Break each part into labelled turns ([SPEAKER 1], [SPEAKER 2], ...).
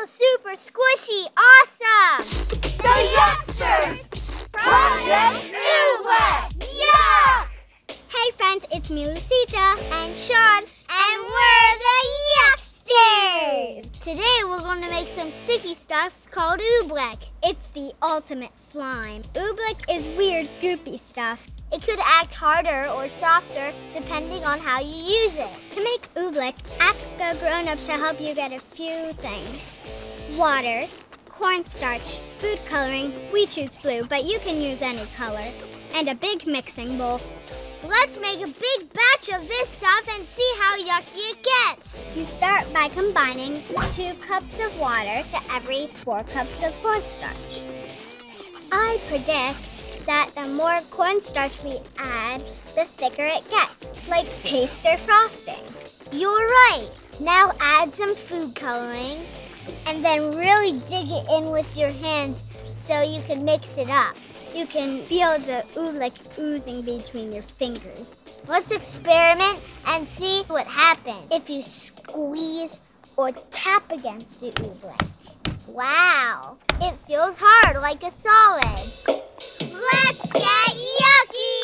[SPEAKER 1] feels super squishy awesome!
[SPEAKER 2] The Yucksters! Project Oobleck! Yuck!
[SPEAKER 1] Hey friends, it's me, Lucita, and Sean, and we're the Yucksters! Today we're going to make some sticky stuff called Oobleck. It's the ultimate slime. Oobleck is weird, goopy stuff. It could act harder or softer depending on how you use it. To make Oobleck, ask a grown-up to help you get a few things. Water, cornstarch, food coloring, we choose blue, but you can use any color, and a big mixing bowl. Let's make a big batch of this stuff and see how yucky it gets. You start by combining 2 cups of water to every 4 cups of cornstarch. I predict that the more cornstarch we add, the thicker it gets, like paste or frosting. You're right. Now add some food coloring and then really dig it in with your hands so you can mix it up. You can feel the Oobleck oozing between your fingers. Let's experiment and see what happens if you squeeze or tap against the Oobleck. Wow, it feels hard like a solid. Let's get yucky!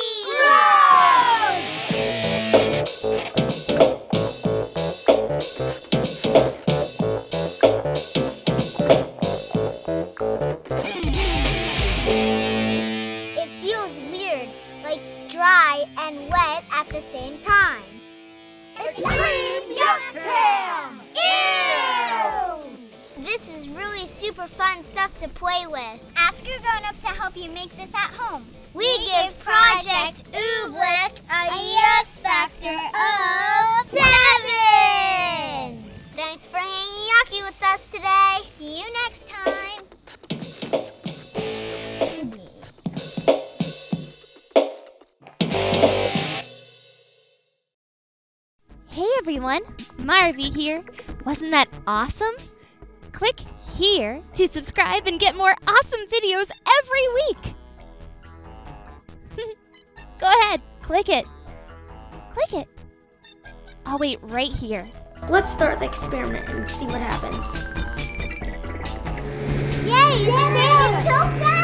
[SPEAKER 1] It feels weird, like dry and wet at the same time.
[SPEAKER 2] Extreme Yuck Cam! Ew!
[SPEAKER 1] This is really super fun stuff to play with. Ask your grown-up to help you make this at home. We give Project Oobleck a yuck factor of 7! Thanks for hanging yucky with us today. See you next time.
[SPEAKER 3] Hey everyone, Marvie here. Wasn't that awesome? Click here to subscribe and get more awesome videos every week. Go ahead, click it. Click it. I'll wait right here.
[SPEAKER 4] Let's start the experiment and see what happens.
[SPEAKER 1] Yay! It's so fast!